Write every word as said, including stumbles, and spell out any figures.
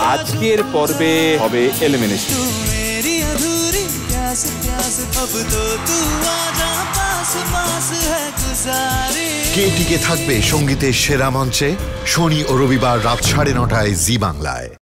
আজকের পর্বে হবে এলিমিনেশন। কে টিকে থাকবে সঙ্গীতের সেরা মঞ্চে? শনি ও রবিবার রাত সাড়ে নটায় জি বাংলায়।